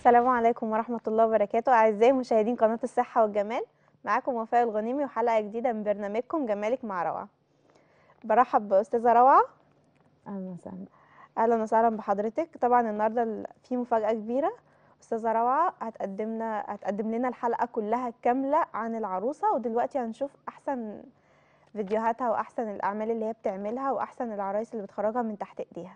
السلام عليكم ورحمة الله وبركاته. أعزائي مشاهدين قناة الصحة والجمال، معاكم وفاء الغنيمي وحلقة جديدة من برنامجكم جمالك مع روعة. برحب بأستاذة روعة. أهلا وسهلا. أهلا وسهلا بحضرتك. طبعا النهاردة في مفاجأة كبيرة. أستاذة روعة هتقدم لنا الحلقة كلها كاملة عن العروسة، ودلوقتي هنشوف أحسن فيديوهاتها وأحسن الأعمال اللي هي بتعملها وأحسن العرايس اللي بتخرجها من تحت إيديها.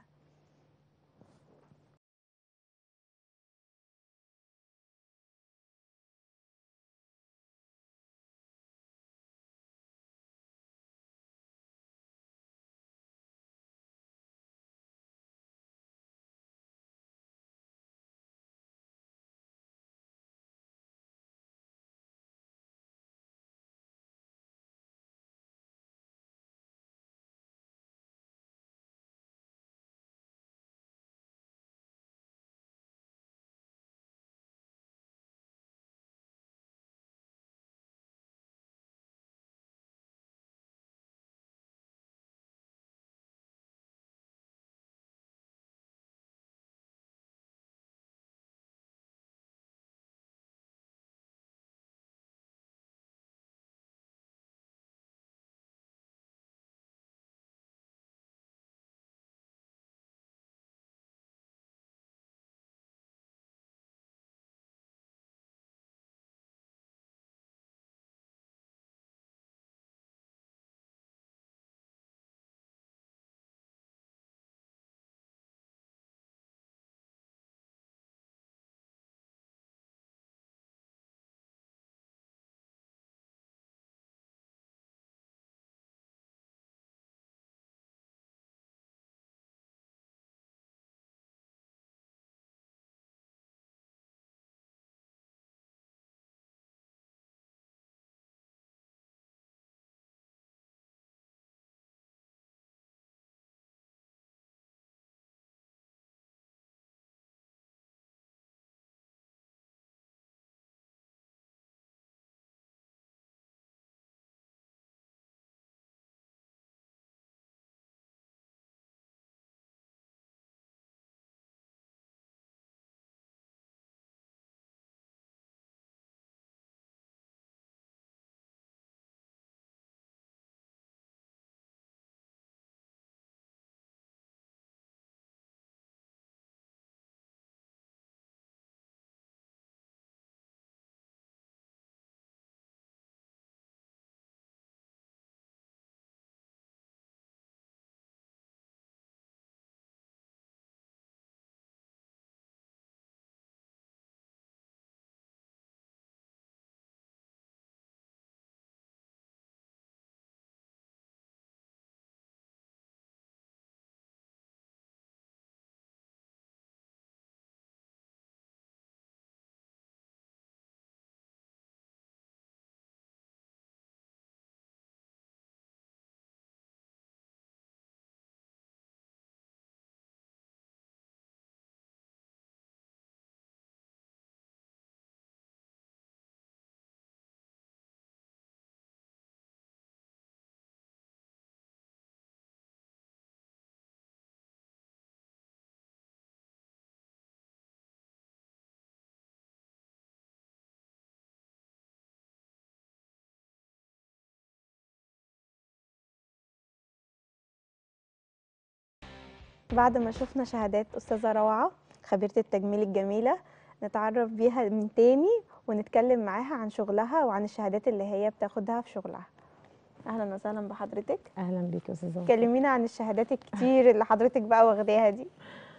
بعد ما شفنا شهادات أستاذة روعة خبيرة التجميل الجميلة، نتعرف بيها من تاني ونتكلم معاها عن شغلها وعن الشهادات اللي هي بتاخدها في شغلها. أهلا وسهلا بحضرتك. اهلا بيك يا استاذه وفاء. كلمينا عن الشهادات الكتير اللي حضرتك بقى واخداها دي.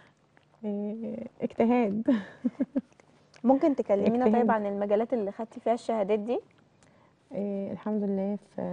اجتهاد. ممكن تكلمينا طيب اجتهاد. عن المجالات اللي خدتي فيها الشهادات دي؟ الحمد لله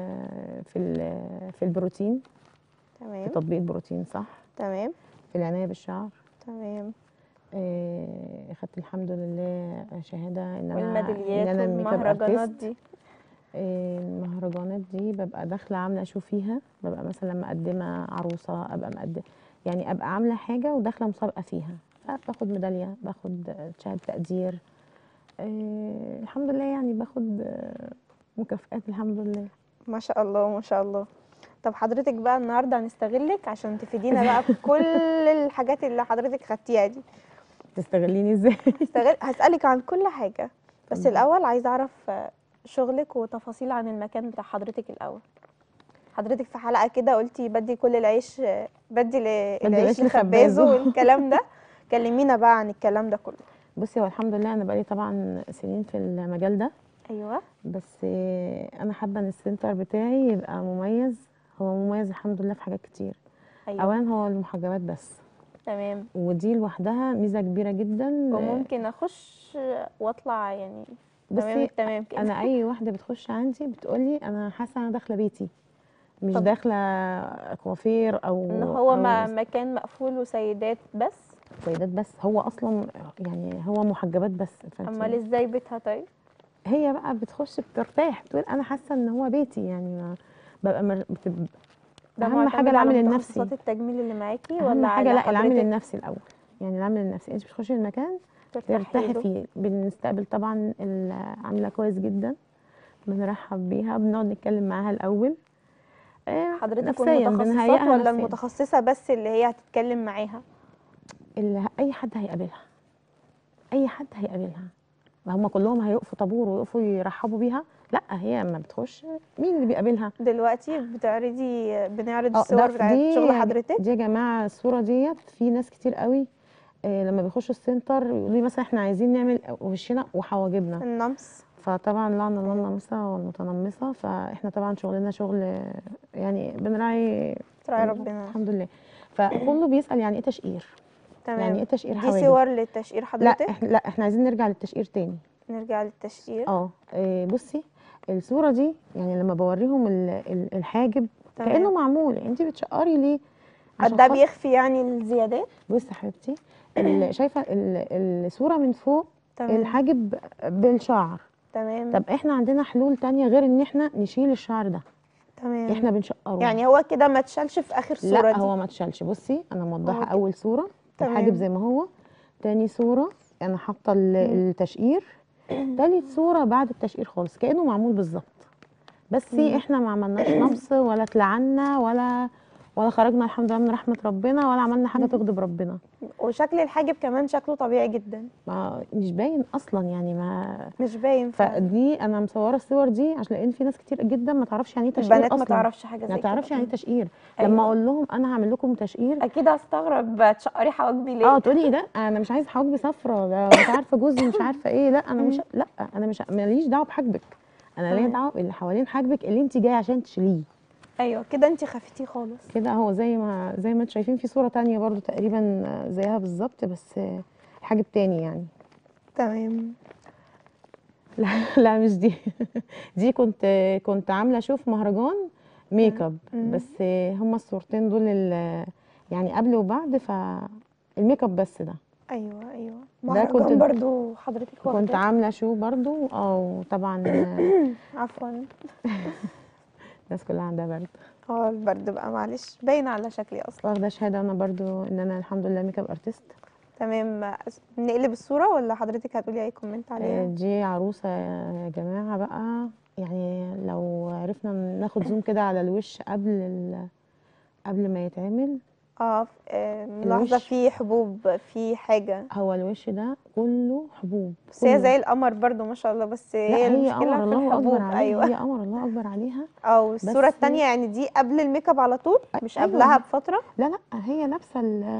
في البروتين، في تمام. تطبيق البروتين صح، تمام. في العنايه بالشعر. تمام. اخدت الحمد لله شهاده ان والميداليات انا ميك اب والمهرجانات ارتست. دي؟ المهرجانات دي ببقى داخله عامله شو فيها، ببقى مثلا مقدمه عروسه، ابقى مقدمه يعني ابقى عامله حاجه وداخله مسابقه فيها، فباخد ميداليه، باخد شهاده تقدير. الحمد لله يعني باخد مكافآت الحمد لله. ما شاء الله ما شاء الله. طب حضرتك بقى النهارده هنستغلك عشان تفيدينا بقى بكل الحاجات اللي حضرتك خدتيها دي. تستغليني ازاي؟ هسألك عن كل حاجة، بس اتفضلي. الأول عايزة أعرف شغلك وتفاصيل عن المكان بتاع حضرتك الأول. حضرتك في حلقة كده قلتي بدي كل العيش، بدي العيش لخبازه والكلام ده. كلمينا بقى عن الكلام ده كله. بصي، هو الحمد لله انا بقالي طبعا سنين في المجال ده، أيوه. بس انا حابه ان السنتر بتاعي يبقى مميز. هو مميز الحمد لله في حاجات كتير. أيوه. اولا هو المحجبات بس، تمام. ودي لوحدها ميزه كبيره جدا. وممكن أخش وأطلع يعني. تمام بصي، تمام كده. انا اي واحده بتخش عندي بتقولي انا حاسه انا داخله بيتي، مش طب داخله كوافير إن او هو او مكان مقفول وسيدات بس. سيدات بس. هو اصلا يعني هو محجبات بس، فانت أمال إزاي بيتها طيب؟ هي بقى بتخش بترتاح، بتقول انا حاسه ان هو بيتي، يعني ما ببقى ده اهم حاجه معتمد على العامل النفسي. متخصصات التجميل اللي معاكي اهم ولا حاجه على لا، العامل حضرتك النفسي الاول. يعني العامل النفسي، انت بتخشي المكان ترتاحي ترتاحي له؟ فيه. بنستقبل طبعا العامله كويس جدا، بنرحب بيها، بنقعد نتكلم معاها الاول. حضرتك نفسيا والمتخصصات بنهيئها ولا نفسيا. المتخصصة بس اللي هي هتتكلم معاها؟ اي حد هيقابلها، اي حد هيقابلها، ما هم كلهم هيقفوا طابور ويقفوا يرحبوا بيها؟ لا، هي لما بتخش مين اللي بيقابلها؟ دلوقتي بنعرض الصور ده بتاعت شغل حضرتك. دي يا جماعه، الصوره ديت في ناس كتير قوي لما بيخشوا السنتر يقولوا لي مثلا احنا عايزين نعمل وشنا وحواجبنا. النمس. فطبعا لعن الله النامصه والمتنمصه، فاحنا طبعا شغلنا شغل يعني بنراعي تراعي ربنا. الحمد لله. فكله بيسأل يعني ايه تشقير، يعني ايه تمام. تشقير دي حواجب. صور للتشقير حضرتك؟ لا احنا عايزين نرجع للتشقير تاني. نرجع للتشقير. بصي، الصوره دي يعني لما بوريهم الحاجب كأنه تمام. معمول. انت بتشقري ليه؟ عشان ده خاطر بيخفي يعني الزيادات؟ بصي يا حبيبتي، شايفه الصوره من فوق تمام. الحاجب بالشعر. تمام. طب احنا عندنا حلول تانية غير ان احنا نشيل الشعر ده، تمام. احنا بنشقره. يعني هو كده ما اتشالش في آخر صورة لا دي؟ هو ما اتشالش. بصي انا موضحه، هو كده. اول صوره الحاجب تمام. زي ما هو، تاني صوره انا حاطه التشقير، تالت صوره بعد التشقير خالص كأنه معمول بالظبط. بس احنا ما عملناش نمص ولا اتلعنا ولا خرجنا الحمد لله من رحمه ربنا، ولا عملنا حاجه تغضب ربنا. وشكل الحاجب كمان شكله طبيعي جدا. ما مش باين اصلا، يعني ما مش باين فعلا. فدي انا مصوره الصور دي عشان لان في ناس كتير جدا ما تعرفش يعني ايه تشقير البنات ما اصلا، تعرفش حاجة ما زي كده. تعرفش يعني ايه تشقير. لما أيوة. اقول لهم انا هعمل لكم تشقير، اكيد هستغرب تشقري حواجبي ليه. تقولي ايه ده، انا مش عايزه حواجبي صفرا، ده مش عارفه جوزي مش عارفه ايه. لا انا مش، لا انا مش ماليش دعوه بحاجبك، انا ليا تمام. دعوه اللي حوالين حاجبك اللي انت جايه عشان تشيليه. ايوه كده انت خفتيه خالص. كده هو زي ما انتوا شايفين في صوره تانية برضو تقريبا زيها بالظبط، بس حاجب تاني يعني. تمام. لا لا مش دي. دي كنت عامله اشوف مهرجان ميك اب، بس هما الصورتين دول يعني قبل وبعد، فالميك اب بس ده. ايوه ايوه، ده مهرجان برضو حضرتك كنت واخداه؟ عامله شو برضو، طبعا. عفوا. الناس كلها عندها برد. البرد بقى معلش باين على شكلي اصلا. واخده شهاده انا برضو ان انا الحمد لله ميك اب ارتست. تمام. نقلب الصوره ولا حضرتك هتقولي اي كومنت عليها؟ دي عروسه يا جماعه بقى، يعني لو عرفنا ناخد زوم كده على الوش قبل ما يتعمل. ملاحظه الوش، في حبوب في حاجه. هو الوش ده كله حبوب بس هي كله. زي القمر برضو ما شاء الله، بس لا هي هي المشكله قمر في الله اكبر الحبوب. عليها، ايوه. هي قمر الله اكبر عليها. او الصوره بس التانية يعني دي قبل الميك اب على طول مش قبلها ايوه، بفتره؟ لا لا هي لابسه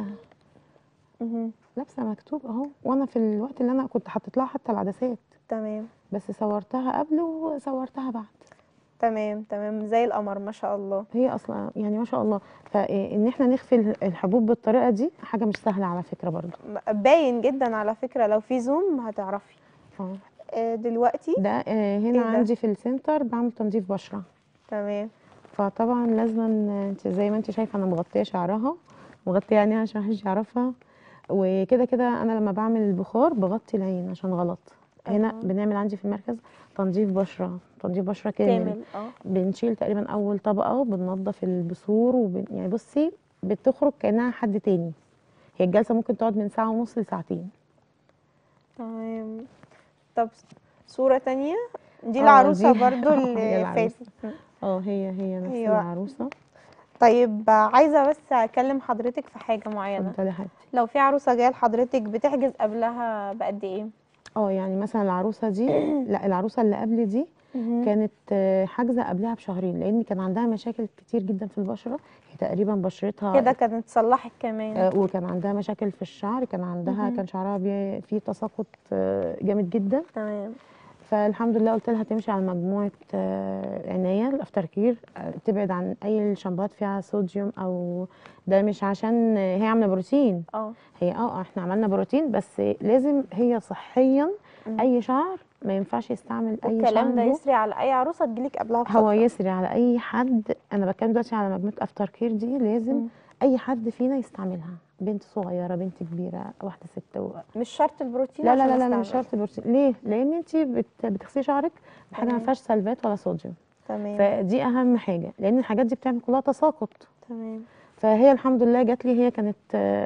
لابسه مكتوب اهو، وانا في الوقت اللي انا كنت حطيت لها حتى العدسات، تمام. بس صورتها قبل وصورتها بعد. تمام تمام زي القمر ما شاء الله. هي اصلا يعني ما شاء الله، فان احنا نخفي الحبوب بالطريقه دي حاجه مش سهله على فكره برضو. باين جدا على فكرة، لو في زوم هتعرفي. اه دلوقتي ده هنا ايه ده؟ عندي في السنتر بعمل تنظيف بشره. تمام. فطبعا لازم انت زي ما انت شايفه انا مغطيه شعرها، مغطيه عينيها عشان محدش يعرفها، وكده كده انا لما بعمل البخار بغطي العين عشان غلط. هنا ايوه. بنعمل عندي في المركز تنظيف بشره، تنظيف بشره كامل. كامل. بنشيل تقريبا اول طبقه وبننضف البثور يعني بصي بتخرج كانها حد تاني. هي الجلسه ممكن تقعد من ساعه ونص لساعتين. تمام. طب صورة تانية، دي دي العروسة برضو هي اللي العروسه. فاتت. هي نفس ايوه. العروسه. طيب عايزه بس اكلم حضرتك في حاجه معينه. اتفضلي يا حبيبتي. لو في عروسه جايه لحضرتك بتحجز قبلها بقد ايه؟ يعني مثلا العروسه دي، لا العروسه اللي قبل دي مهم. كانت حاجزه قبلها بشهرين، لان كان عندها مشاكل كتير جدا في البشره. هي تقريبا بشرتها كده كانت اتصلحت كمان. وكان عندها مشاكل في الشعر، مهم. كان شعرها فيه تساقط جامد جدا. تمام. فالحمد لله قلت لها تمشي على مجموعه عنايه الافتر كير، تبعد عن اي الشامبوهات فيها صوديوم، او ده مش عشان هي عامله بروتين. اه. هي احنا عملنا بروتين، بس لازم هي صحيا مم. اي شعر ما ينفعش يستعمل اي والكلام ده شامبو. يسري على اي عروسه تجيلك قبلها هو بفتره. يسري على اي حد. انا بتكلم دلوقتي على مجموعه افتر كير دي، لازم مم. اي حد فينا يستعملها، بنت صغيره، بنت كبيره، واحده ست مش شرط البروتين لا لا عشان لا لا لا، مش استعمل. شرط البروتين. ليه؟ لان انت بتغسلي شعرك بحاجه ما تمام. فيهاش سلفات ولا صوديوم. تمام. فدي اهم حاجه، لان الحاجات دي بتعمل كلها تساقط. تمام. فهي الحمد لله جات لي، هي كانت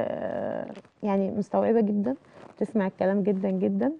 يعني مستوعبه جدا، بتسمع الكلام جدا جدا.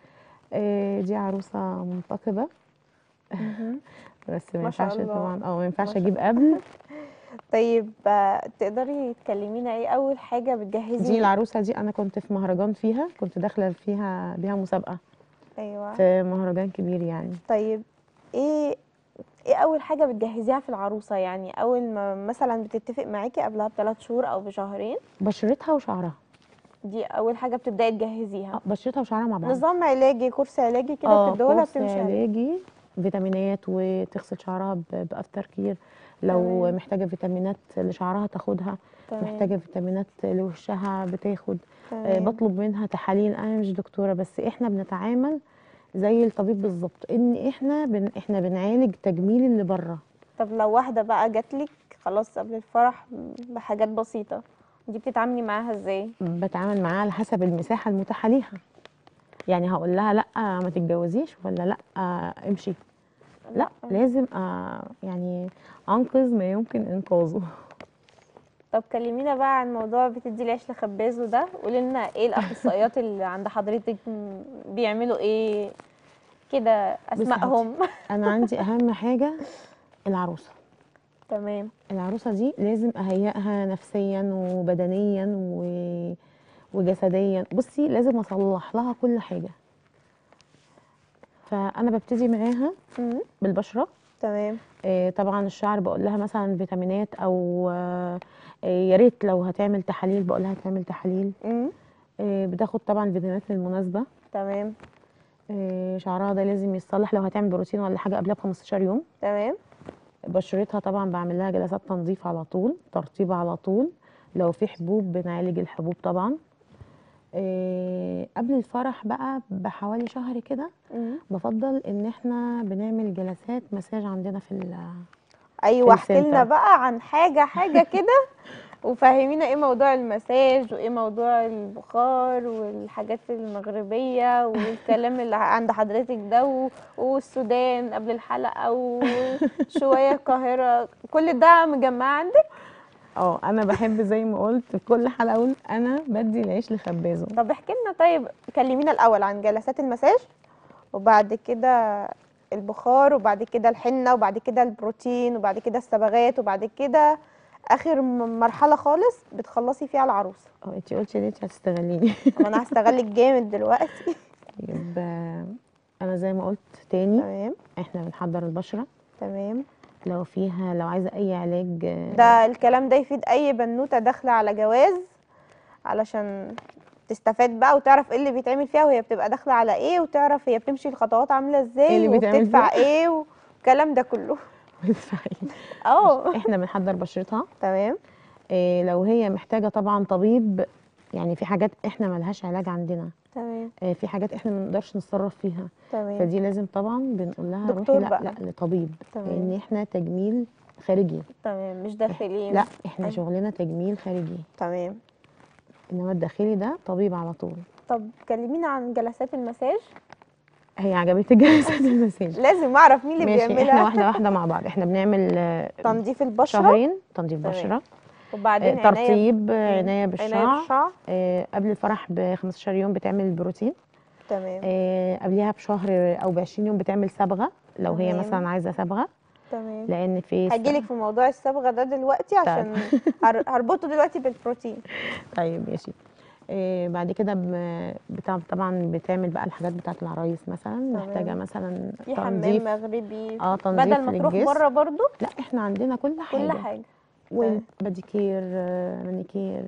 دي عروسه منتقبه، مهم. بس ما ما شاء ينفعش الله. طبعا، ما ما ينفعش شاء اجيب قبل. طيب تقدري تكلمينا ايه اول حاجه دي بتجهزي؟ العروسه دي انا كنت في مهرجان فيها، كنت داخله فيها بيها مسابقه ايوه. في مهرجان كبير يعني. طيب ايه ايه اول حاجه بتجهزيها في العروسه؟ يعني اول ما مثلا بتتفق معاكي قبلها ب3 شهور او بشهرين، بشرتها وشعرها. دي اول حاجه بتبداي تجهزيها. بشرتها وشعرها مع بعض. نظام علاجي، كورس علاجي كده بتديهولها كورس بتمشي عليه. علاجي، فيتامينات، وتغسل شعرها بافتر كير. لو تمام. محتاجه فيتامينات لشعرها تاخدها، تمام. محتاجه فيتامينات لوشها بتاخد. تمام. بطلب منها تحاليل. انا مش دكتوره، بس احنا بنتعامل زي الطبيب بالظبط، ان احنا بنعالج تجميل اللي بره. طب لو واحده بقى جاتلك خلاص قبل الفرح بحاجات بسيطه، دي بتتعاملي معاها ازاي؟ بتعامل معاها على حسب المساحه المتاحه ليها. يعني هقول لها لا ما تتجوزيش، ولا لا امشي. لا، لا. لازم يعني انقذ ما يمكن انقاذه. طب كلمينا بقى عن موضوع بتدي العيش لخبازه ده، قولي لنا ايه الاخصائيات اللي عند حضرتك، بيعملوا ايه كده، بصي يا حبيبتي، اسمائهم؟ انا عندي اهم حاجه العروسه. تمام. العروسه دي لازم اهيئها نفسيا وبدنيا وجسديا. بصي لازم اصلح لها كل حاجه. فانا ببتدي معاها مم. بالبشره. تمام. طبعا الشعر بقول لها مثلا فيتامينات، او يا ريت لو هتعمل تحاليل بقول لها تعمل تحاليل. مم. بتاخد طبعا فيتامينات للمناسبه. تمام. شعرها ده لازم يتصلح، لو هتعمل بروتين ولا حاجه قبلها ب15 يوم. تمام. بشرتها طبعا بعمل لها جلسات تنظيف على طول، ترطيب على طول. لو في حبوب بنعالج الحبوب طبعا. قبل الفرح بقى بحوالي شهر كده مم. بفضل ان احنا بنعمل جلسات مساج عندنا في ايوه، احكي لنا السنتر. بقى عن حاجه كده، وفهمينا ايه موضوع المساج وايه موضوع البخار والحاجات المغربيه والكلام اللي عند حضرتك ده والسودان قبل الحلقه وشويه القاهره، كل ده مجمعه عندك؟ انا بحب زي ما قلت في كل حلقه اقول انا بدي العيش لخبازه. طب احكي لنا، طيب كلمينا الاول عن جلسات المساج، وبعد كده البخار، وبعد كده الحنة، وبعد كده البروتين، وبعد كده الصبغات، وبعد كده اخر مرحلة خالص بتخلصي فيها العروسة. انتي قلتي ان انتي هتستغليني. طب انا هستغلك جامد دلوقتي. طيب انا زي ما قلت تاني، تمام. احنا بنحضر البشره. تمام. لو عايزه اي علاج ده الكلام ده يفيد اي بنوتة داخلة على جواز، علشان تستفاد بقى وتعرف ايه اللي بيتعمل فيها وهي بتبقى داخلة على ايه، وتعرف هي بتمشي الخطوات عاملة ايه ازاي اللي بيتعمل وبتدفع فيها. ايه والكلام ده كله. اه. احنا بنحضر بشرتها. تمام. لو هي محتاجه طبعا طبيب، يعني في حاجات احنا ملهاش علاج عندنا. تمام. في حاجات احنا ما نقدرش نتصرف فيها. تمام. فدي لازم طبعا بنقول لها روحي دكتور لا بقى. لا لطبيب. تمام. لان احنا تجميل خارجي. تمام، مش لا، داخلين. احنا أيوة. شغلنا تجميل خارجي. تمام. انما الداخلي ده طبيب على طول. طب كلمينا عن جلسات المساج. هي عجبتك جلسات المساج؟ لازم اعرف مين اللي ماشي، احنا بيعملها. واحده واحده مع بعض. احنا بنعمل تنظيف البشرة. شهرين تنظيف تمام. بشره. وبعدين ترطيب مم. عنايه عناية بالشعر. بالشعر. قبل الفرح ب15 يوم بتعمل البروتين. تمام. قبلها بشهر او ب20 يوم بتعمل صبغه، لو هي تمام. مثلا عايزه صبغه. تمام. لان في هجيلك في موضوع الصبغه ده دلوقتي عشان هربطه دلوقتي بالبروتين. طيب ماشي. بعد كده طبعا بتعمل بقى الحاجات بتاعه العرايس مثلا، محتاجه مثلا في حمام تنظيف. مغربي تنظيف بدل ما تروح للجسم. بره برضو. لا احنا عندنا كل حاجه. كل حاجه. والباديكير، مانيكير،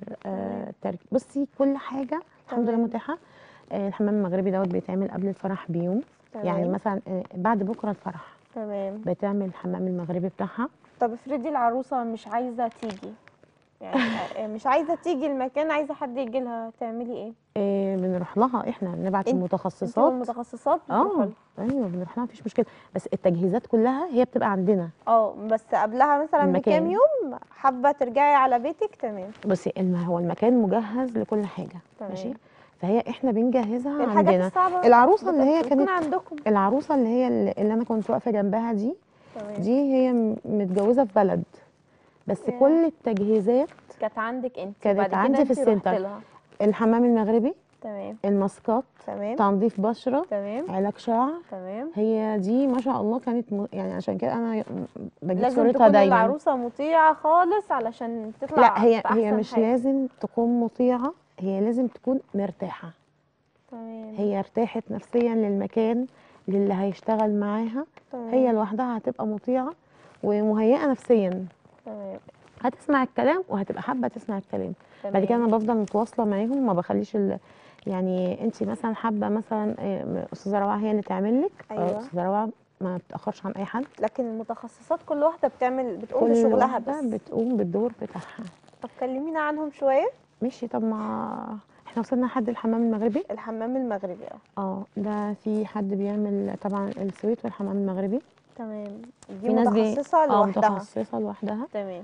بصي كل حاجه الحمد لله تمام. متاحه. الحمام المغربي دوت بيتعمل قبل الفرح بيوم. تمام. يعني مثلا بعد بكره الفرح تمام. بتعمل الحمام المغربي بتاعها. طب افرضي العروسه مش عايزه تيجي، يعني مش عايزه تيجي المكان، عايزه حد يجي لها، تعملي ايه؟ بنروح لها، احنا نبعت انتوا المتخصصات. المتخصصات بتروحوا لها؟ ايوه بنروح لها مفيش مشكله، بس التجهيزات كلها هي بتبقى عندنا. بس قبلها مثلا المكان. بكام يوم حابه ترجعي على بيتك. تمام. بصي هو المكان مجهز لكل حاجه. تمام. ماشي. فهي احنا بنجهزها الحاجات عندنا. الصعبه العروسه اللي هي بتكون كانت عندكم. العروسه اللي انا كنت واقفه جنبها دي. تمام. دي هي متجوزه في بلد، بس ياه. كل التجهيزات كانت عندك انت، كانت وبعد عندي كده في انت رحت السنتر. لها. الحمام المغربي، تمام. الماسكات، تمام. تنظيف بشره، تمام. علاج شعر. تمام. هي دي ما شاء الله كانت يعني عشان كده انا بجيب لازم صورتها تكون دايما. العروسه مطيعه خالص علشان لا تطلع هي باحسن مش حاجه. لازم تكون مطيعه، هي لازم تكون مرتاحه. تمام. هي ارتاحت نفسيا للمكان، للي هيشتغل معاها. تمام. هي لوحدها هتبقى مطيعه ومهيئه نفسيا، تمام. هتسمع الكلام وهتبقى حابه تسمع الكلام. بعد كده تمام. انا بفضل متواصله معاهم، ما بخليش يعني انت مثلا حابه مثلا استاذه روعه هي اللي تعمل لك. ايوه. استاذه روعه ما بتاخرش عن اي حد. لكن المتخصصات كل واحده بتقوم كل بشغلها واحده بس. بتقوم بالدور بتاعها. طب كلمينا عنهم شويه. ماشي. طب ما احنا وصلنا لحد الحمام المغربي. الحمام المغربي. ده في حد بيعمل طبعا السويت والحمام المغربي. تمام. دي في ناس متخصصه لوحدها. متخصصه لوحدها. تمام.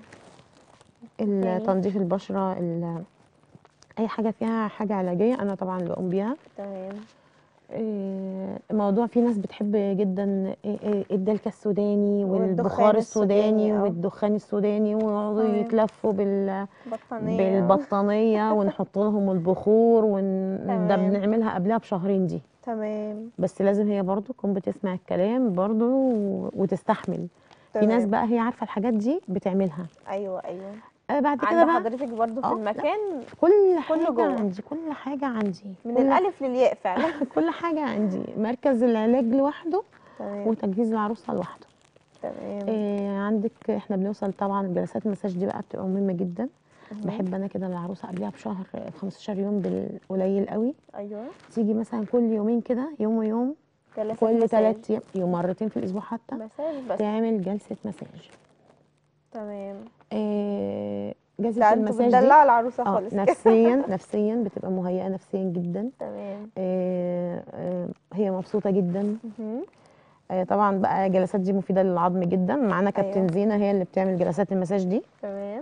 تاني. تنظيف البشره، اي حاجه فيها حاجه علاجيه انا طبعا اللي بقوم بيها. تمام. الموضوع في ناس بتحب جدا الدلكه السوداني والبخار والدخان السوداني السوداني. والدخان السوداني، ويقعدوا تمام. يتلفوا بطانيه. بالبطانيه ونحط لهم البخور ده تمام. بنعملها قبلها بشهرين دي. تمام. بس لازم هي برضو تكون بتسمع الكلام برضو وتستحمل. في ناس تمام. بقى هي عارفه الحاجات دي بتعملها. ايوه ايوه. بعد كده عند بقى حضرتك برضو في لا، المكان. كل كله حاجه جوه. عندي، كل حاجه عندي، من الالف للياء فعلا. كل حاجه عندي. مركز العلاج لوحده، تمام. وتجهيز العروسه لوحده. تمام. عندك احنا بنوصل طبعا جلسات المساج دي بقى بتبقى مهمه جدا. مهم. بحب انا كده العروسه قبلها بشهر، 15 يوم بالقليل قوي. ايوه. تيجي مثلا كل يومين كده، يوم ويوم، جلسات كل مساج. 3 ايام، يوم مرتين في الاسبوع حتى مساج بس. تعمل جلسه مساج. تمام. جلسه ده انتوا المساج دي بتدلعوا العروسه خالص كده. نفسيا بتبقى مهيئه نفسيا جدا. تمام. هي مبسوطه جدا. مهم. طبعا بقى الجلسات دي مفيده للعظم جدا. معانا كابتن أيوة. زينه هي اللي بتعمل جلسات المساج دي. تمام.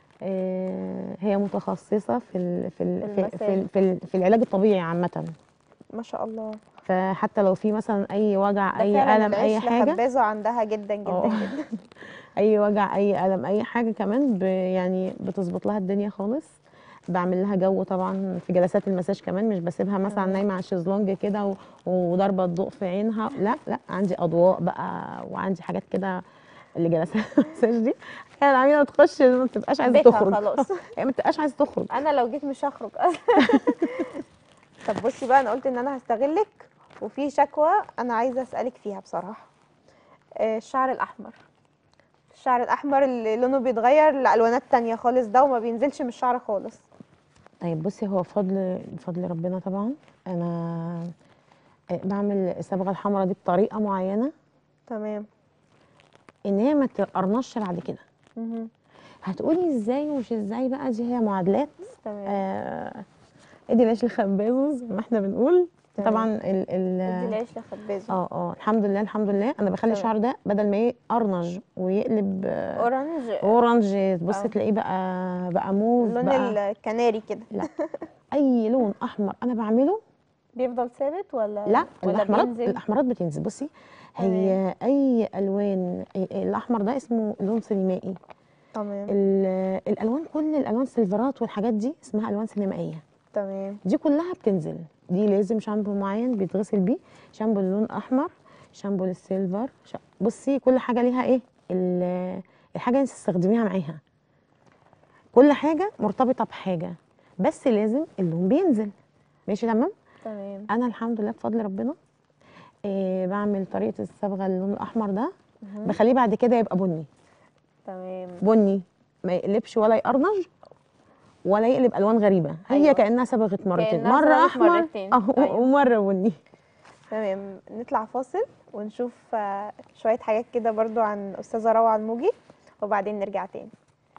هي متخصصه المساج. في العلاج الطبيعي عامه. ما شاء الله. فحتى لو في مثلا اي وجع، ده اي فعلا الم، اي العيش حاجه. لخبازه عندها جدا جدا اه جدا. اي وجع، اي الم، اي حاجه كمان يعني بتظبط لها الدنيا خالص. بعمل لها جو طبعا في جلسات المساج كمان، مش بسيبها مثلا تمام. نايمه على الشезлونج كده وضاربه الضوء في عينها. لا لا، عندي اضواء بقى وعندي حاجات كده لجلسات المساج دي. هي العميله تخش ما تبقاش عايزه بيتها تخرج. خلاص. هي ما تبقاش عايزه تخرج. انا لو جيت مش هخرج اصلا. طب بصي بقى، انا قلت ان انا هستغلك، وفي شكوى انا عايزه اسالك فيها بصراحه. الشعر الاحمر. الشعر الاحمر اللي لونه بيتغير لالوانات تانية خالص ده، وما بينزلش من الشعر خالص. طيب بصي، هو بفضل ربنا طبعا. انا بعمل الصبغه الحمراء دي بطريقه معينه تمام. ان هي ما تقرنش بعد كده. مهم. هتقولي ازاي ومش ازاي بقى، دي هي معادلات. تمام. ادي العيش لخبازه زي ما احنا بنقول. تمام. طبعا ادي العيش لخبازه. الحمد لله الحمد لله. انا بخلي تمام. الشعر ده بدل ما يقرنج ويقلب اورنج. اورنج، بصي تلاقيه بقى موف اللون بقى. الكناري كده. لا، اي لون احمر انا بعمله. بيفضل ثابت ولا لا، بينزل؟ الاحمرات بتنزل. بصي، تمام. هي اي الوان، الاحمر ده اسمه لون سينمائي. تمام. الالوان، كل الالوان السيلفرات والحاجات دي اسمها الوان سينمائيه. تمام. دي كلها بتنزل. دي لازم شامبو معين بيتغسل بيه، شامبو اللون احمر، شامبو للسيلفر. بصي كل حاجه ليها ايه الحاجه اللي انت تستخدميها معاها. كل حاجه مرتبطه بحاجه، بس لازم اللون بينزل. ماشي تمام. تمام. انا الحمد لله بفضل ربنا بعمل طريقه الصبغه اللون الاحمر ده، بخليه بعد كده يبقى بني. تمام. بني ما يقلبش ولا يقرنج ولا يقلب الوان غريبه، هي أيوة. كانها صبغت مرتين، كأنها مره صبغت احمر مرتين. أيوة. ومره بني. تمام، نطلع فاصل ونشوف شوية حاجات كده برضو عن أستاذة روعة الموجي، وبعدين نرجع تاني.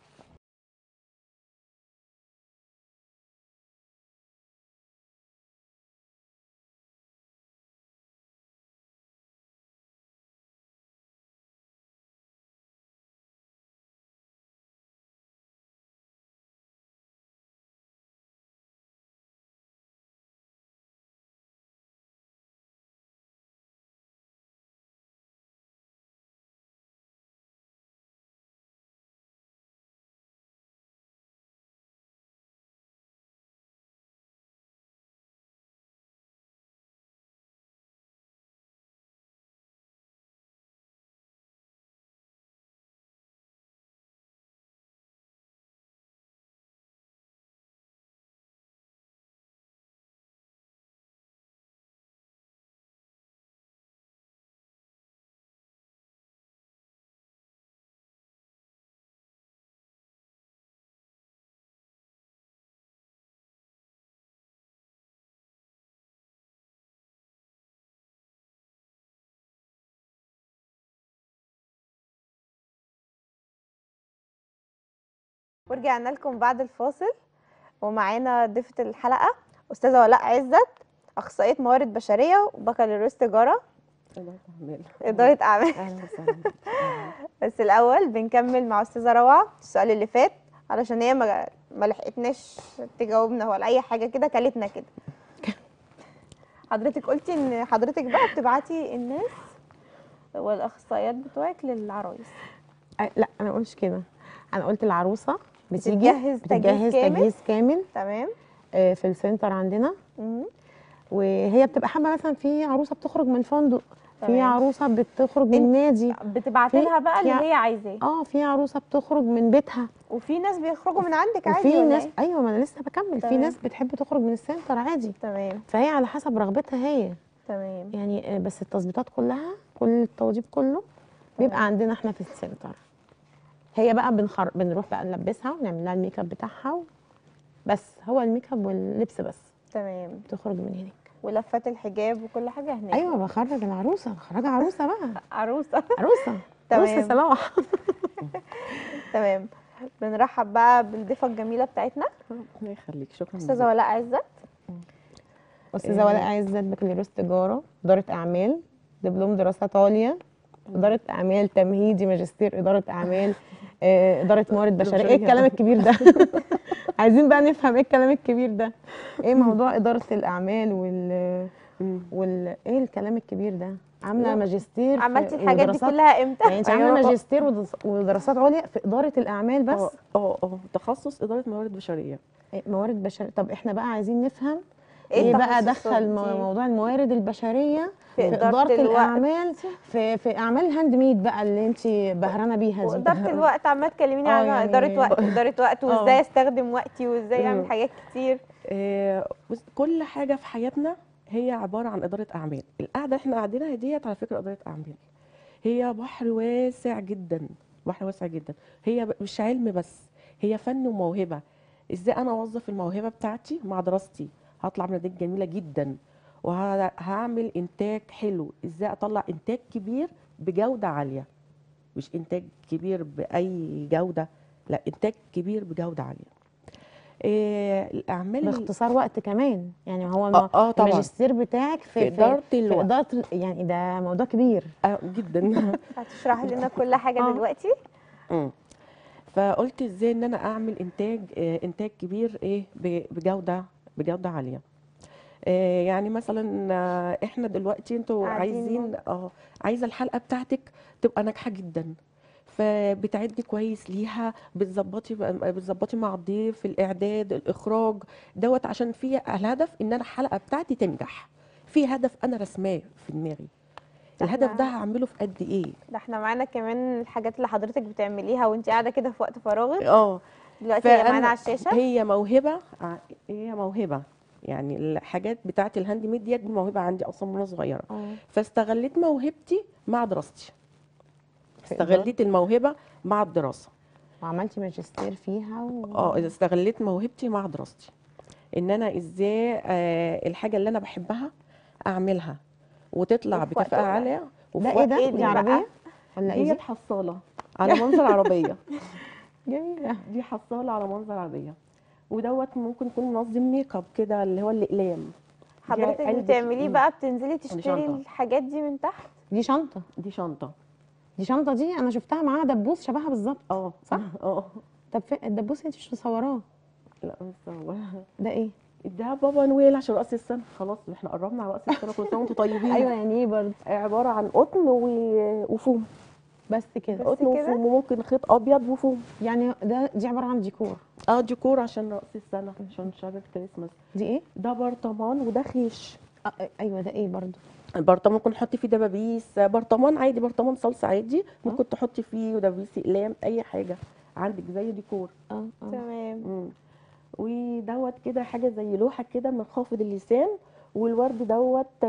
ورجعنا لكم بعد الفاصل، ومعانا ضيفة الحلقة أستاذة ولاء عزت، أخصائية موارد بشرية وبكالوريوس تجارة إدارة أعمال. اهلا وسهلا. بس الأول بنكمل مع أستاذة روعة السؤال اللي فات، علشان هي ما لحقتناش تجاوبنا ولا أي حاجة كده، كلتنا كده. حضرتك قلتي إن حضرتك بقى بتبعتي الناس والأخصائيات بتوعك للعرايس. لا انا قلتش كده، انا قلت العروسه بتيجي بتجهز بتجهز كامل. تجهيز كامل تمام. في السنتر عندنا. وهي بتبقى حابه، مثلا في عروسه بتخرج من فندق، في تمام. عروسه بتخرج من نادي، بتبعتي لها بقى اللي هي عايزاه. في عروسه بتخرج من بيتها، وفي ناس بيخرجوا من عندك عادي وفي ولا ناس إيه؟ ايوه، ما انا لسه بكمل. في تمام. ناس بتحب تخرج من السنتر عادي. تمام. فهي على حسب رغبتها هي. تمام. يعني بس التظبيطات كلها، كل التوضيب كله بيبقى تمام. عندنا احنا في السنتر. هي بقى بنروح بقى نلبسها ونعمل لها الميك اب بتاعها بس هو الميك اب واللبس بس. تمام. تخرج من هناك. ولفات الحجاب وكل حاجه هناك. ايوه بخرج العروسه، بخرجها عروسه بقى. عروسه. عروسه. تمام. عروسه صلاح. تمام. بنرحب بقى بالضيفه الجميله بتاعتنا ربنا يخليك، شكرا. استاذه ولاء عزت. استاذه ولاء عزت بكالوريوس تجاره، اداره اعمال، دبلوم دراسات عليا، اداره اعمال تمهيدي، ماجستير اداره اعمال، اداره موارد بشريه. ايه الكلام الكبير ده؟ عايزين بقى نفهم ايه الكلام الكبير ده، ايه موضوع اداره الاعمال ايه الكلام الكبير ده؟ عامله ماجستير عملتي الحاجات دي كلها امتى؟ يعني انت عامله ماجستير ودراسات عليا في اداره الاعمال بس؟ تخصص اداره موارد بشريه. موارد بشريه. طب احنا بقى عايزين نفهم ايه بقى دخل موضوع الموارد البشريه في اداره الاعمال، في اعمال الهاند ميد بقى اللي انت بهرانه بيها دي. واداره الوقت عماله تكلميني عنها. يعني اداره وقت وازاي استخدم وقتي وازاي اعمل حاجات كتير. كل حاجه في حياتنا هي عباره عن اداره اعمال. القعده احنا قاعدينها ديت على فكره اداره اعمال. هي بحر واسع جدا، بحر واسع جدا. هي مش علم بس، هي فن وموهبه. ازاي انا اوظف الموهبه بتاعتي مع دراستي هطلع بنتائج جميله جدا، وهعمل انتاج حلو. ازاي اطلع انتاج كبير بجوده عاليه، مش انتاج كبير باي جوده، لا انتاج كبير بجوده عاليه. الاعمال باختصار وقت كمان. يعني هو الماجستير بتاعك في اداره الوقت. في اداره يعني ده موضوع كبير جدا. هتشرحي لنا كل حاجه دلوقتي. فقلت ازاي ان انا اعمل انتاج كبير بجوده عاليه. يعني مثلا احنا دلوقتي انتوا عايزين عايزه الحلقه بتاعتك تبقى ناجحه جدا، فبتعدي كويس ليها، بتظبطي مع الضيف الاعداد الاخراج دوت، عشان في الهدف ان انا الحلقه بتاعتي تنجح. في هدف انا رسماه في دماغي. الهدف ده إحنا- هعمله في قد ايه. ده احنا معانا كمان الحاجات اللي حضرتك بتعمليها وانت قاعده كده في وقت فراغك. اه دلوقتي هي معانا فانا على الشاشه. هي موهبه هي موهبه، يعني الحاجات بتاعه الهاند ميد دي موهبه عندي اصلا من وانا صغيره، فاستغليت موهبتي مع دراستي، استغليت الموهبه مع الدراسه. وعملتي ماجستير فيها استغليت موهبتي مع دراستي، ان انا ازاي الحاجه اللي انا بحبها اعملها وتطلع وفي وقت بكفاءه قليل. عاليه. وفي ده ايه وقت ده؟ إيه دي دي عربية بقى؟ ولا ايه دي دي؟ حصاله على منظر عربيه. جميلة. دي حصاله على منظر عربيه، ودوت ممكن يكون منظم ميك اب كده اللي هو الاقلام. دي حضرتك علبة بتعمليه بقى، بتنزلي تشتري شنطة. الحاجات دي من تحت؟ دي شنطة. دي شنطه. دي شنطة دي انا شفتها معاها دبوس شبهها بالظبط. صح. طب فين الدبوس؟ انت مش مصوراه؟ لا بس هو ده ايه؟ ده بابا نويل عشان راس السنه، خلاص احنا قربنا على راس السنه، كل سنه وانتم طيبين. ايوه يعني ايه برضه؟ عباره عن قطن وفوم. بس كده؟ بس قطن كده؟ وفوم، وممكن خيط ابيض وفوم. يعني دي عبارة عن ديكور؟ ديكور عشان راس السنه، عشان شبه كريسماس. دي ايه؟ ده برطمان وده خيش. ايوه ده ايه برضه؟ البرطمان ممكن نحط فيه دبابيس، برطمان عادي، برطمان صلصه عادي ممكن تحطي فيه دبابيس اقلام، اي حاجه عندك زي ديكور. تمام. ودوت كده حاجه زي لوحه كده من خافض اللسان، والورد دوت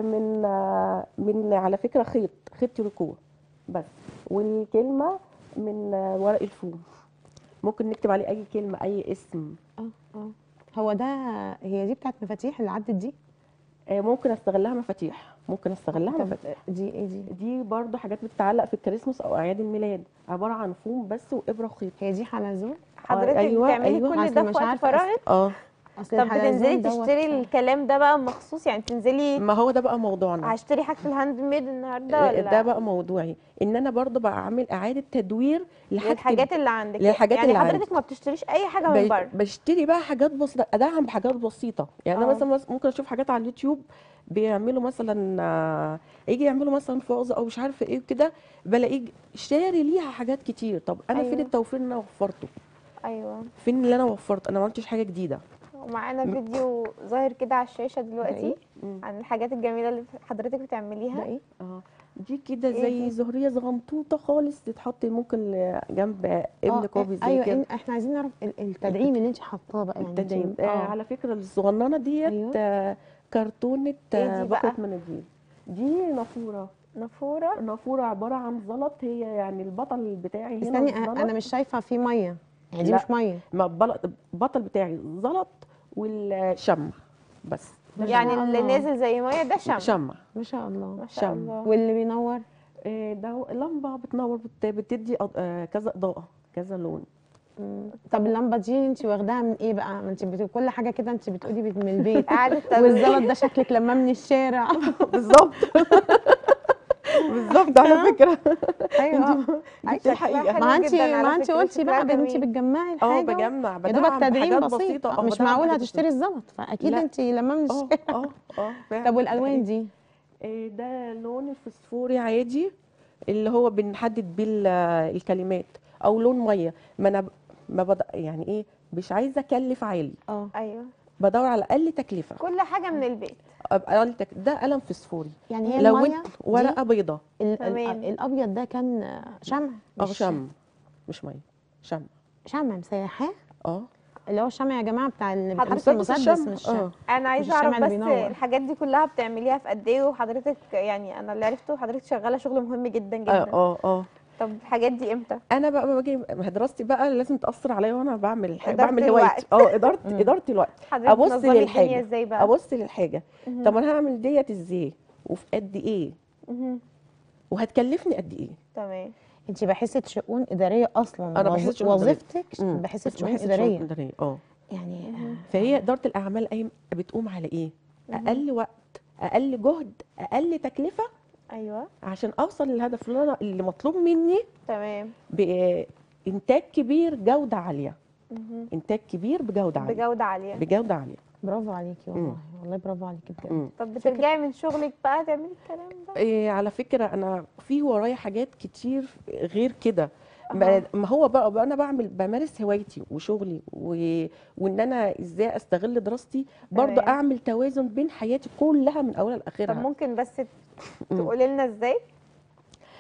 من على فكره خيط تريكو بس، والكلمه من ورق الفوم، ممكن نكتب عليه اي كلمه اي اسم. هو ده؟ هي دي بتاعت مفاتيح اللي عدت دي؟ ممكن استغلها مفاتيح، ممكن استغلها طب مفاتيح. دي ايه دي؟ دي برضو حاجات بتتعلق في الكريسماس او اعياد الميلاد، عباره عن فوم بس وابره وخيط. هي دي حلزون؟ حضرتك بتعملي كل أصل ده مش في وقت عارفة فراغك؟ اصل طب بتنزلي الحلزون دوت تشتري الكلام ده بقى مخصوص، يعني تنزلي ما هو ده بقى موضوعنا. هشتري حاجه الهاند ميد النهارده ولا ده بقى موضوعي، ان انا برضو بعمل اعاده تدوير للحاجات اللي عندك؟ للحاجات يعني اللي حضرتك عندي. ما بتشتريش اي حاجه من بره؟ بشتري بقى حاجات بسيطه، ادعم بحاجات بسيطه. يعني انا اه. مثلا ممكن اشوف حاجات على اليوتيوب بيعملوا مثلا يجي يعملوا مثلا فوزه او مش عارفه ايه وكده، بلاقيه شاري ليها حاجات كتير. طب انا فين أيوة. التوفير اللي انا وفرته؟ ايوه. فين اللي انا وفرت؟ انا ما عملتش حاجه جديده. ومعانا فيديو ظاهر كده على الشاشه دلوقتي ايه؟ عن الحاجات الجميله اللي حضرتك ده بتعمليها. ايه؟ دي كده إيه زي دي؟ زهريه صغنطوطه خالص، تتحط ممكن جنب ابن كوبي زي ايوه كده. احنا عايزين نعرف التدعيم اللي انت حاطاه بقى، يعني التدعيم. انت على فكره الصغننه ديت أيوة. كرتونه إيه دي بقره بقى؟ مناديل. دي نافوره. نافوره عباره عن زلط، هي يعني البطل بتاعي هنا استني الزلط. انا مش شايفه في ميه، يعني دي لا. مش ميه. ما البطل بتاعي زلط والشمع بس. ده يعني شاء اللي الله. نازل زي ميه ده شمع. ما شاء الله. ما شاء شمع. الله. واللي بينور؟ ده لمبه بتنور، بتدي كذا اضاءه، كذا لون. طب اللمبه دي انت واخداها من ايه بقى؟ ما انت كل حاجه كده انت بتقولي من البيت. قعدت تدوير. والزلط ده شكلك لما من الشارع. بالظبط. بالظبط على فكره. ايوه جبت شكلها الحقيقه. حلو ما انت جداً على ما انت فكرة، قلتي شكلها بقى انت جميل. بتجمعي الحاجه بجمع يا بدعم دوبك تدعيم بحاجات بسيط. بسيطه. مش بدعم معقول بحاجات هتشتري بسيطة. الزلط، فاكيد لا. انت لما من الشارع. فعلا. طب والالوان دي؟ ده لون الفسفوري عادي، اللي هو بنحدد بيه الكلمات، او لون ميه. ما انا ما يعني ايه، مش عايزه اكلف عالي، ايوه. بدور على اقل تكلفه. كل حاجه من البيت. ده قلم فسفوري. يعني هي لو الميه ورقه بيضه. تمام. الابيض ده كان شمع؟ شمع مش ميه، شمع. شمع مسيحاه؟ اه اللي هو الشمع يا جماعه بتاع اللي حضرتك بتحط المسدس، الشمع. مش انا عايزه الشمع اعرف اللي بس بينور. الحاجات دي كلها بتعمليها في قد ايه؟ وحضرتك يعني انا اللي عرفته حضرتك شغاله شغل مهم جدا جدا. طب الحاجات دي امتى؟ انا بقى باجي دراستي بقى لازم تاثر عليا وانا بعمل إدارة بعمل هوايتي. اداره الوقت. حضرتك ابص بتنظمي الدنيا للحاجه، ازاي بقى؟ ابص للحاجه. طب انا هعمل ديت ازاي وفي قد ايه وهتكلفني قد ايه؟ تمام. انت باحثه شؤون اداريه اصلا؟ انا بحس شؤون إدارية. وظيفتك باحثه شؤون بحس اداريه؟ اداريه. يعني فهي اداره الاعمال بتقوم على ايه؟ اقل وقت، اقل جهد، اقل تكلفه. ايوه. عشان اوصل للهدف اللي مطلوب مني تمام. بانتاج كبير، جوده عاليه. انتاج كبير بجوده عاليه. بجوده عاليه. برافو عليكي والله. والله برافو عليكي بجد. طب بترجعي من شغلك بقى تعملي الكلام ده؟ على فكره انا في ورايا حاجات كتير غير كده. ما هو بقى انا بمارس هوايتي وشغلي وان انا ازاي استغل دراستي، برضو اعمل توازن بين حياتي كلها من اولها لاخرها. طب ممكن بس تقولي لنا ازاي؟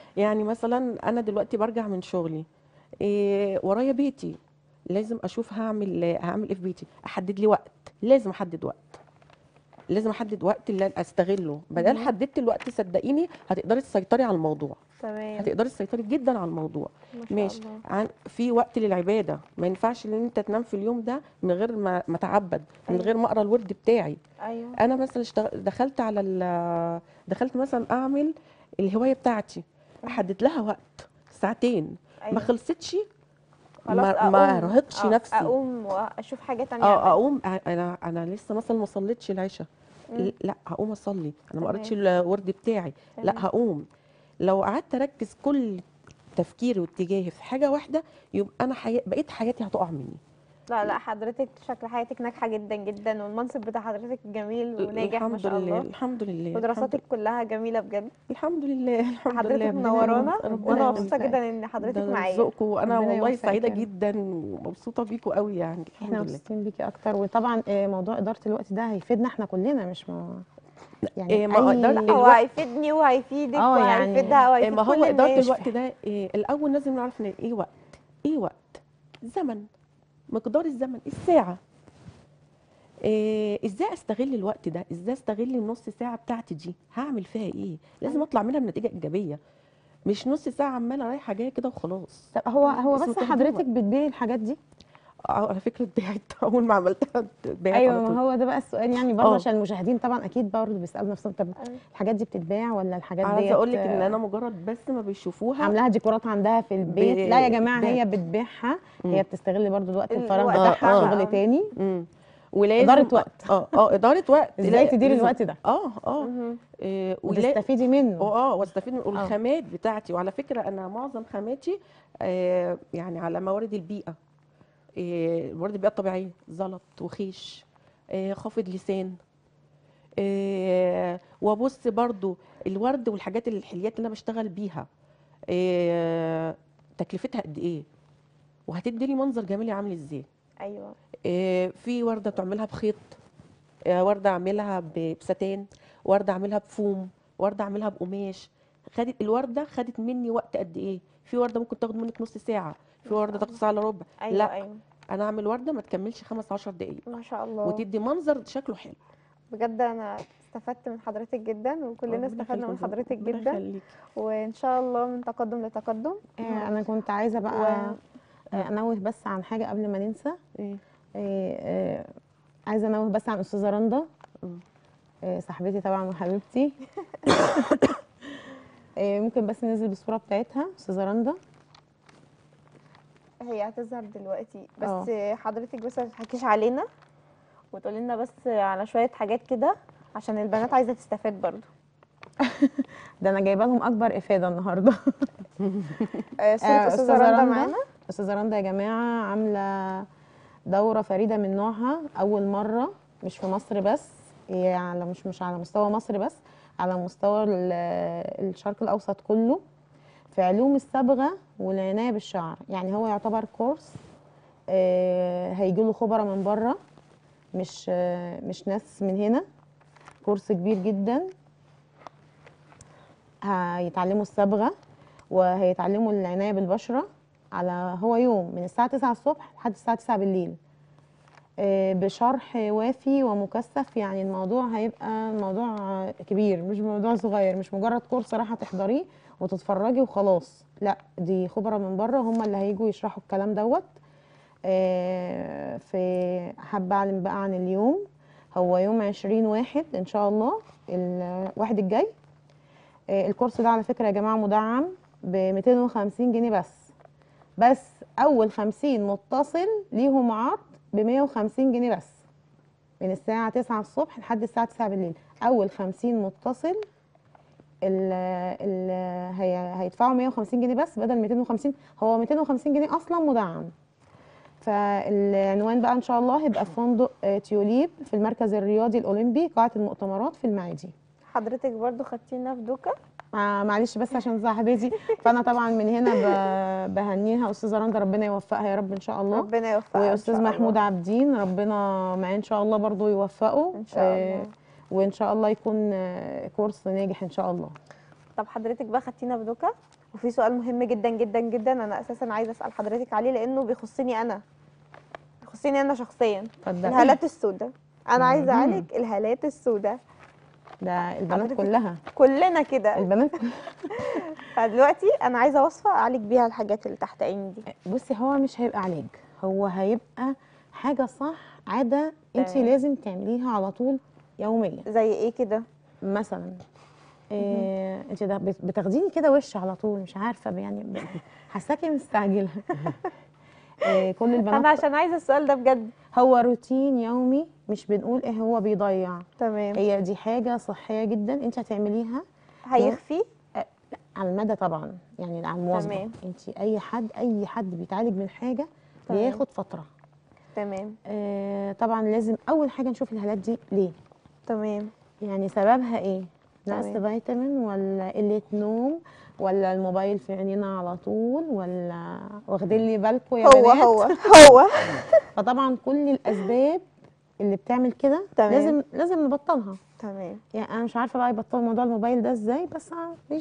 يعني مثلا انا دلوقتي برجع من شغلي، إيه ورايا بيتي، لازم اشوف هعمل ايه في بيتي، احدد لي وقت، لازم احدد وقت، لازم احدد وقت اللي استغله. بدل مهم. حددت الوقت صدقيني هتقدري تسيطري على الموضوع، تمام. هتقدري تسيطري جدا على الموضوع. ما شاء ماشي، الله. في وقت للعباده، ما ينفعش ان انت تنام في اليوم ده من غير ما اتعبد، من ايوه غير ما اقرا الورد بتاعي. ايوه. انا مثلا دخلت على دخلت مثلا اعمل الهوايه بتاعتي، مم. احدد لها وقت ساعتين، ما ايوه خلصتش خلاص ما اقوم، ارهقش نفسي. اقوم واشوف حاجة تانية اعملها. اقوم، انا لسه مثلا ما صليتش العشاء، مم. لا هقوم اصلي، انا ما قريتش تمام الورد بتاعي، لا تمام. هقوم. لو قعدت اركز كل تفكيري واتجاهي في حاجه واحده، يبقى انا بقيت حياتي هتقع مني. لا لا، حضرتك شكل حياتك ناجحة جدا جدا، والمنصب بتاع حضرتك جميل وناجح ما الحمد شاء لله، الله، الحمد لله، الحمد ودراساتك لله، كلها جميلة بجد. الحمد لله، الحمد لله. حضرتك ربنا منورانا، ربنا وانا يخليك. مبسوطة يوفقك. جدا ان حضرتك ده معايا. رزقكم، وانا ربنا والله يوفقك سعيده يا رب. جدا ومبسوطه بيكم قوي يعني، احنا الحمد لله. مبسوطين بيكي اكتر، وطبعا موضوع اداره الوقت ده هيفيدنا احنا كلنا، مش يعني إيه ما اي. هو الوقت، هيفيدني وهيفيدك يعني وهيفيدها وهيفيد ما هو كل اداره الناس. الوقت ده إيه الاول لازم نعرف ان ايه وقت، ايه وقت، زمن، مقدار الزمن، الساعه. إيه ازاي استغل الوقت ده، ازاي استغل النص ساعه بتاعتي دي، هعمل فيها ايه، لازم أيوة. اطلع منها بنتيجه ايجابيه، مش نص ساعه عماله رايحه جايه كده وخلاص. طب هو اسمه بس تهدير حضرتك وقت. بتبيعي الحاجات دي؟ على فكره اتباعت اول ما عملتها اتباعت على ايوه، طول. ما هو ده بقى السؤال، يعني برضه اه، عشان المشاهدين طبعا اكيد برضه بيسالوا نفسهم، طب أيوة. الحاجات دي بتتباع ولا الحاجات عايزه ديت اقول لك ان انا مجرد بس ما بيشوفوها عاملاها ديكورات عندها في البيت؟ لا يا جماعه، بتباعت. هي بتبيعها، هي امم بتستغل برضه الوقت الفراغ الوقت ده في بتاعها شغل تاني. امم اداره ولازم وقت. اداره وقت، ازاي لا تديري لازم، الوقت ده مهم. ولا وتستفيدي منه؟ واستفيد من اه. الخامات بتاعتي. وعلى فكره انا معظم خاماتي يعني على موارد البيئه، موارد البيئه الطبيعيه، زلط وخيش، خافض لسان، وابص برضو الورد والحاجات الحليات اللي انا بشتغل بيها، آه، تكلفتها قد ايه، وهتدي لي منظر جمالي عامل ازاي. ايوه في ورده بتعملها بخيط، ورده اعملها بستان، ورده اعملها بفوم، ورده اعملها بقماش. الورده خدت مني وقت قد ايه، في ورده ممكن تاخد منك نص ساعه، في ما شاء ورده تاخد الله. ساعه الا ربع. ايوه لا، ايوه. انا اعمل ورده ما تكملش 15 دقائق، ما شاء الله. وتدي منظر شكله حلو. بجد انا استفدت من حضرتك جدا، وكلنا ربنا استفدنا يخليك من يا زوزو، حضرتك ربنا جدا، يخليك. وان شاء الله من تقدم لتقدم. انا كنت عايزه و بقى انوه بس عن حاجه قبل ما ننسى. ايه آه، آه، عايزه انوه بس عن استاذه رندا، مم. صاحبتي طبعا وحبيبتي. ممكن بس ننزل بالصوره بتاعتها استاذه رندا. هي هتظهر دلوقتي، بس اه، حضرتك بس ما تضحكيش علينا، وتقولي لنا بس على شويه حاجات كده، عشان البنات عايزه تستفاد برضو. ده انا جايبه لهم اكبر افاده النهارده. صوره استاذه استاذه رندا رندا، معانا. استاذه رندا يا جماعه عامله دوره فريده من نوعها، اول مره، مش في مصر بس، هي على مش على مستوى مصر بس، على مستوى الشرق الاوسط كله، في علوم الصبغه والعنايه بالشعر. يعني هو يعتبر كورس هيجي له خبراء من بره، مش ناس من هنا. كورس كبير جدا، هيتعلموا الصبغه وهيتعلموا العنايه بالبشره، هو يوم من الساعه 9 الصبح لحد الساعه 9 بالليل، بشرح وافي ومكثف. يعني الموضوع هيبقى موضوع كبير، مش موضوع صغير، مش مجرد كورس راح تحضريه وتتفرجي وخلاص، لا، دي خبراء من بره هم اللي هيجوا يشرحوا الكلام دوت. في حابة أعلن بقى عن اليوم، هو يوم 20/1 إن شاء الله، الواحد الجاي. الكورس ده على فكرة يا جماعة مدعم ب250 جنيه بس أول 50 متصل ليهم عرض ب150 جنيه بس، من الساعة 9 الصبح لحد الساعة 9 بالليل. أول 50 متصل ال ال هيدفعوا 150 جنيه بس بدل 250. هو 250 جنيه أصلا مدعم. فالعنوان بقى ان شاء الله هيبقى في فندق تيوليب في المركز الرياضي الاولمبي، قاعه المؤتمرات في المعادي. حضرتك برضو خدتينا في دوكا. معلش بس عشان صاحبتي، فانا طبعا من هنا بهنيها استاذه رندا، ربنا يوفقها يا رب ان شاء الله. ربنا يوفقها ان واستاذ شاء محمود الله. عابدين ربنا معاه ان شاء الله برضو يوفقه، ان شاء الله. وان شاء الله يكون كورس ناجح ان شاء الله. طب حضرتك بقى خدتينا في دوكا، وفي سؤال مهم جدا جدا جدا انا اساسا عايزه اسال حضرتك عليه لانه بيخصني انا شخصيا. اتفضلي. الهالات السوداء، انا عايزه مهم. اعالج الهالات السوداء. ده البنات حضرتك كلها. كلنا كده. البنات كلها. فدلوقتي انا عايزه وصفه اعالج بيها الحاجات اللي تحت عيني دي. بصي، هو مش هيبقى علاج، هو هيبقى حاجه صح، عاده انت تمام. لازم تعمليها على طول يوميا. زي ايه كده؟ مثلا انت ده بتاخديني كده وش على طول، مش عارفه يعني حاساكي مستعجله. كل البنات انا عشان عايزه السؤال ده بجد. هو روتين يومي، مش بنقول ايه هو بيضيع. تمام. هي دي حاجه صحيه جدا انت هتعمليها. هيخفي؟ على المدى طبعا، يعني على المواظبه. تمام. انت اي حد بيتعالج من حاجه تمام. بياخد فتره. تمام. طبعا لازم اول حاجه نشوف الهالات دي ليه، تمام. يعني سببها ايه؟ نقص تمام. فيتامين، ولا قله نوم، ولا الموبايل في عينينا على طول، ولا واخدين لي بالكم يا هو بنات؟ هو فطبعا كل الاسباب اللي بتعمل كده تمام. لازم نبطلها. تمام. يعني انا مش عارفه بقى يبطلوا موضوع الموبايل ده ازاي، بس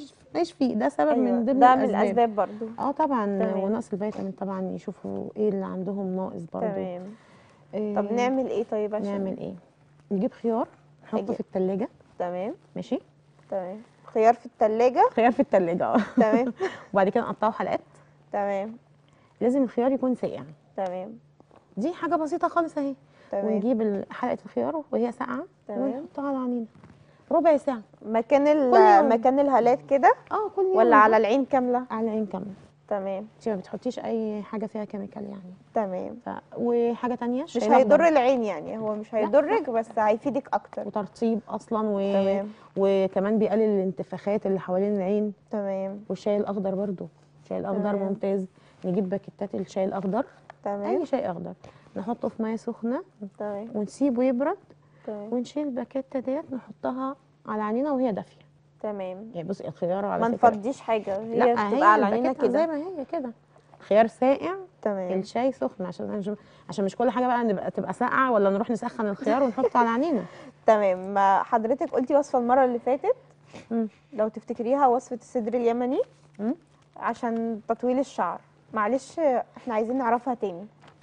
مش فيه، ده سبب ايوه من ضمن ده من الاسباب. الاسباب برضو. طبعا، تمام. ونقص الفيتامين طبعا، يشوفوا ايه اللي عندهم ناقص برضو. تمام. إيه طب نعمل ايه طيب عشان نعمل ايه؟ نجيب خيار نحطه في التلاجة. تمام. ماشي. تمام. خيار في التلاجة. خيار في التلاجة تمام. وبعد كده نقطعه حلقات. تمام. لازم الخيار يكون ساقع. تمام. دي حاجة بسيطة خالص اهي. تمام. ونجيب حلقة الخيار وهي ساقعة تمام. ونحطها على العنينة ربع ساعة. مكان كل يوم. مكان الهالات كده كل يوم ولا على نحط العين كاملة؟ على العين كاملة. تمام. انت ما بتحطيش اي حاجة فيها كيميكال يعني. تمام. وحاجة تانية، مش الشاي هيضر الأخضر. العين يعني، هو مش لا، هيضرك بس هيفيدك اكتر. وترطيب اصلا تمام. وكمان بيقلل الانتفاخات اللي حوالين العين. تمام. والشاي الاخضر برضو، الشاي الاخضر تمام. ممتاز. نجيب باكيتات الشاي الاخضر، تمام. اي شاي اخضر، نحطه في ميه سخنه تمام. ونسيبه يبرد. تمام. ونشيل الباكيته ديت نحطها على العنينه وهي دافيه. تمام. يعني بصي الخيار على ما فكره، نفضيش حاجة، هي لا بتبقى هي على عينينا الباكيته زي كده. ما هي كده، خيار ساقع، تمام. الشاي سخن، عشان مش كل حاجه بقى تبقى ساقعه، ولا نروح نسخن الخيار ونحطه على العنينه. تمام. ما حضرتك قلتي وصفة المرة اللي فاتت، مم. لو تفتكريها، وصفة الصدر اليمني مم. عشان تطويل الشعر. معلش احنا عايزين نعرفها تاني.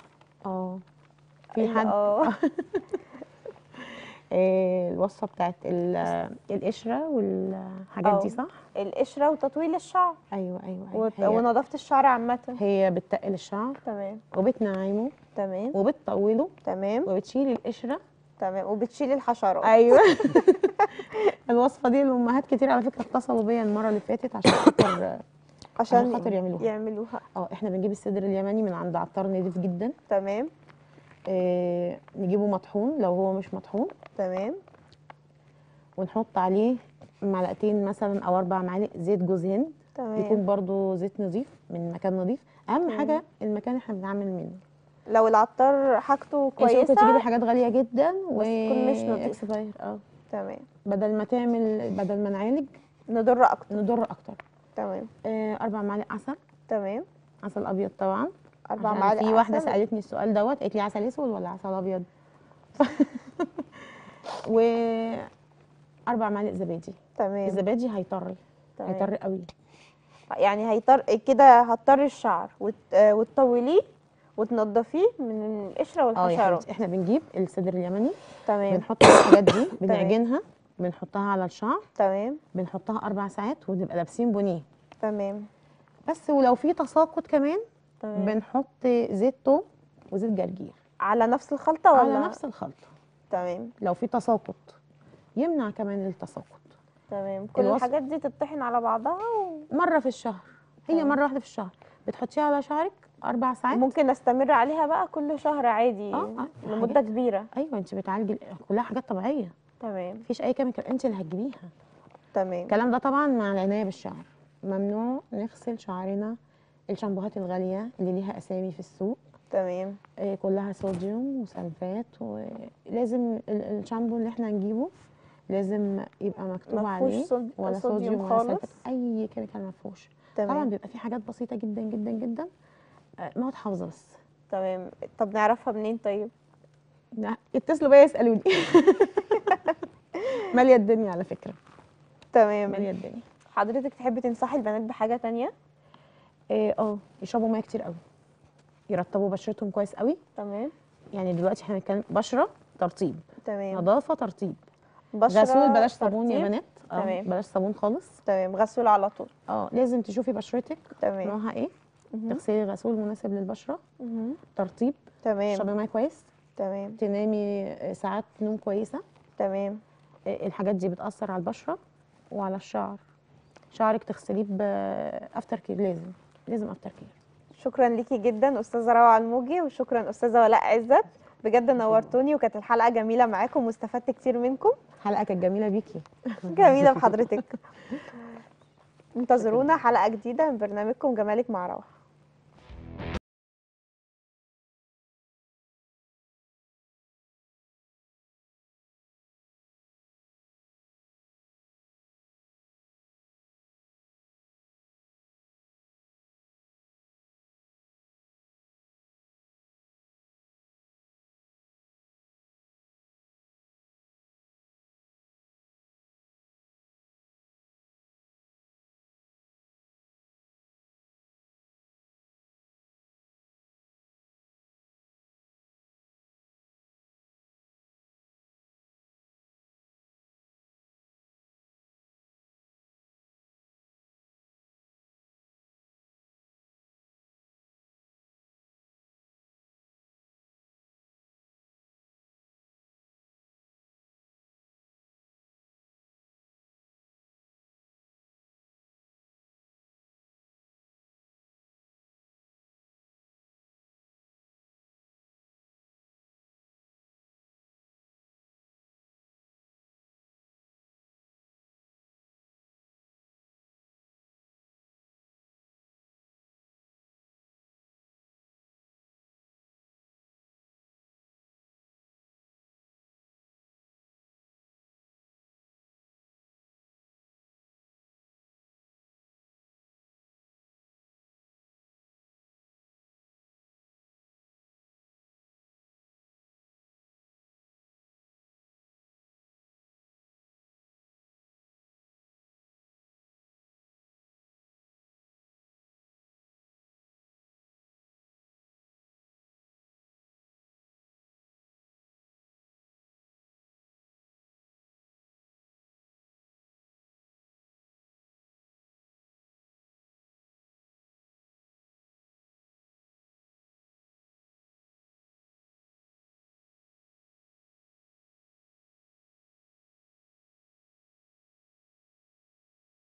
في حد الوصفه بتاعت القشره والحاجات دي، صح؟ القشرة وتطويل الشعر. ايوه ونظافة الشعر عامة. هي بتتقل الشعر تمام. وبتنعمه تمام. وبتطوله تمام. وبتشيل القشره. تمام. وبتشيل الحشرات. ايوه الوصفه دي الامهات كتير على فكره اتصلوا بيا المره اللي فاتت عشان خاطر يعملوها. احنا بنجيب الصدر اليمني من عند عطار نضيف جدا. تمام. نجيبه مطحون لو هو مش مطحون. تمام. ونحط عليه معلقتين مثلا او 4 معالق زيت جوز هند. تمام. يكون برضو زيت نظيف من مكان نظيف. اهم تمام. حاجه المكان اللي احنا بنعمل منه. لو العطار حاجته انت ممكن كويسة تجيبي حاجات غاليه جدا بس تكون مش نظيفة. اكسباير. تمام. بدل ما نعالج نضر اكتر. تمام. 4 معالق عسل. تمام. عسل ابيض طبعا. 4 عشان معالق في واحده عسل. سالتني السؤال دوت، قالت لي عسل اسود ولا عسل ابيض. و 4 معالق زبادي. تمام. الزبادي هيطري. تمام. هيطري قوي. يعني هيطر كده، هتطري الشعر وتطوليه وتنضفيه من القشره يا والحشرات. حبيبتي، احنا بنجيب الصدر اليمني. تمام. بنحط الحاجات دي بنعجنها، بنحطها على الشعر. تمام. بنحطها 4 ساعات ونبقى لابسين بونيه. تمام. بس ولو في تساقط كمان تمام. بنحط زيت توم وزيت جرجير على نفس الخلطه ولا على نفس الخلطه. تمام. لو في تساقط يمنع كمان التساقط. تمام. كل الحاجات دي تطحن على بعضها مره في الشهر. هي مره واحده في الشهر بتحطيها على شعرك 4 ساعات. ممكن نستمر عليها بقى كل شهر عادي لمده كبيره. ايوه انت بتعالجي كلها حاجات طبيعيه. تمام. مفيش اي كيميكال انت اللي هتجيبيها. تمام. الكلام ده طبعا مع العنايه بالشعر. ممنوع نغسل شعرنا الشامبوهات الغاليه اللي ليها اسامي في السوق. تمام. كلها صوديوم وسلفات. ولازم الشامبو اللي احنا نجيبه لازم يبقى مكتوب عليه ولا صوديوم ولا سلفات، اي كيميكال ما فيهوش. طبعا بيبقى في حاجات بسيطه جدا جدا جدا مواد حافظه بس. تمام. طب نعرفها منين طيب؟ اتصلوا بيا يسالوني. ماليه الدنيا على فكره. تمام. ماليه الدنيا. حضرتك تحبي تنصحي البنات بحاجه تانية؟ يشربوا ميه كتير قوي، يرطبوا بشرتهم كويس قوي. تمام. يعني دلوقتي احنا بنتكلم بشره ترطيب، تمام. نظافه ترطيب، بشره غسول بلاش صابون يا ترطيب. بنات. تمام. بلاش صابون خالص. تمام، غسول على طول. لازم تشوفي بشرتك تمام. نوعها ايه، مهم. تغسلي غسول مناسب للبشره، مهم. ترطيب، تمام. تشربي ميه كويس، تمام. تنامي ساعات نوم كويسه. تمام. الحاجات دي بتاثر على البشره وعلى الشعر. شعرك تغسليه بافتر كير، لازم افتر كير. شكرا ليكي جدا استاذه روعه الموجي، وشكرا استاذه ولاء عزت، بجد نورتوني وكانت الحلقه جميله معاكم واستفدت كتير منكم. الحلقه كانت جميله بيكي. جميله بحضرتك. انتظرونا حلقه جديده من برنامجكم جمالك مع روعه.